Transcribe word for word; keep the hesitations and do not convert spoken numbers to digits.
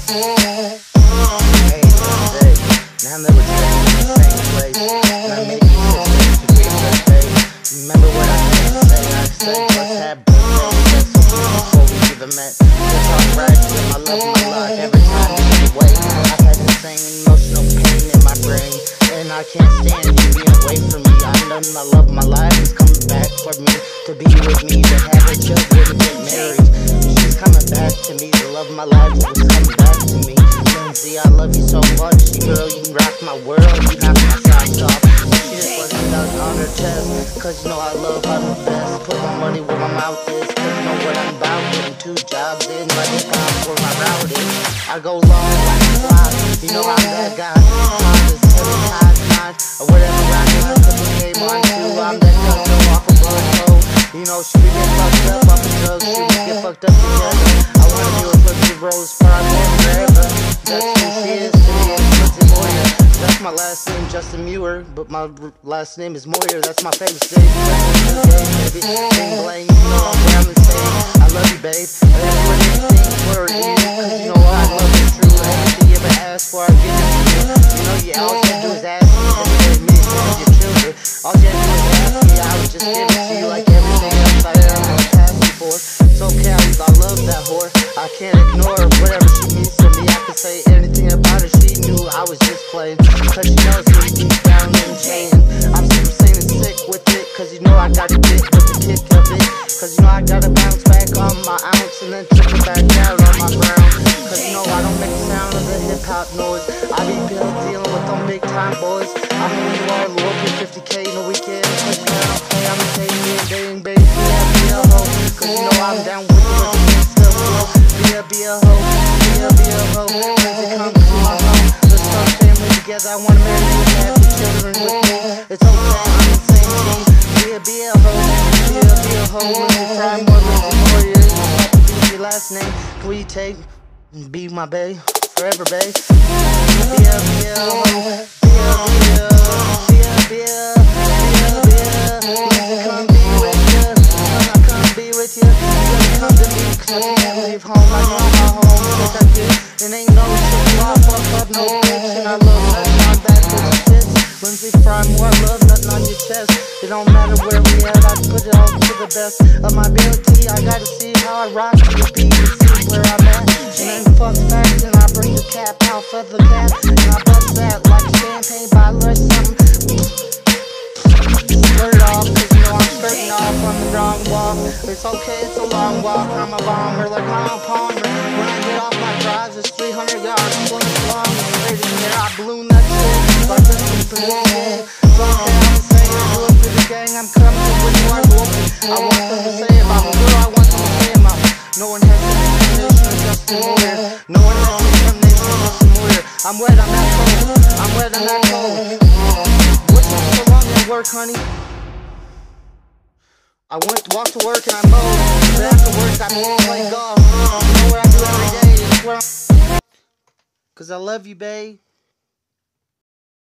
Hey, day. Now I'm never staying in the same place. And I make you six to get your day. Remember what I had to say? I said, let's have birthdays. Before we even met. It's alright, I love my life every time you get away. I've had insane emotional pain in my brain. And I can't stand you being away from me. I know my love, my life is coming back for me. To be with me, to have a children, to get married. She's coming back to me. The love of my life is coming back to me. Lindesy, I love you so much. Girl, you can rock my world. You knock my socks off. She just wasn't out on her chest. Cause you know I love her the best. Put my money where my mouth is. Cause you know what I'm about. Getting two jobs in my hip hop where my route is. I go long like a fly. You know I'm that guy. Or whatever I need to put the game on too. I'm that cousin off a blood flow. You know, she be get fucked up off of drugs. She be get fucked up together. I wanna be with Lindesy Rose for our man forever. That's who she is to me. It's Moyer. That's my last name, Justin Moyer. But my last name is Moyer. That's my favorite stage. Baby, bling bling. You know I'm down and saying I love you, babe. And that's what anything for you. Cause you know I love you true. Everything you ever ask for, I give it to you. You know, you all you gotta do is ask. All you had to do was ask me, I would just give it to you like everything else I ever asked you for. So Callie, I love that whore. I can't ignore whatever she means to me. I could say anything about her, she knew I was just playing. Cause she knows me deep down in chain. I'm super sane and sick with it. Cause you know I gotta get with the kick of it. Cause you know I gotta bounce back on my ounce and then trip it back down on my ground. Cause you know I don't make the sound of the hip hop noise. I be dealing with them big time boys. I know you are low for fifty K in a weekend. Cause you know I play, I'm taking it, dating, baby, yeah, be a hoe. Cause you know I'm down with it, with the still flow. Be a, be a hoe, be a, be a hoe. Cause it comes to my home. Let's start family together, I wanna marry you and have the children with me. It's okay, I'm the same team. Be a, be a hoe, be a, be a hoe. When you try more, Lindesy Moyer. Be your last name, can we take and be my bae, forever bae. Be a, be a hoe. Leave home, I know my home, cause I did. It ain't no shit, you all fuck up, no bitch. And I love nothing on that bitch fits. Lindesy fry more love, nothing on your chest. It don't matter where we at, I put it all to the best of my ability. I gotta see how I rock to the beat and see where I'm at. And then fuck fast, and I bring the cap out for the cat. And I bust that like a champagne bottle or something. Skirt off, cause you know I'm skirting off on the wrong walk. It's okay, it's a long walk, I'm a bomber like Ron Palmer. When I get off my drives, it's three hundred yards, flowing long and straight in there. I balloon that shit like a super game. So okay, I'm saying, do it for the gang, I'm coming with you, I'm open. I want them to say about me, girl, I want them to say about me. No one has discrimination of Justin Moyer. No one has discrimination of Justin Moyer. I'm wet, I'm not cold, I'm wet, I'm not cold. What's up so long at work, honey? I went to walk to work and I mowed, but after work I play golf. You know what I do every day, it's where I'm... Cause I love you, babe.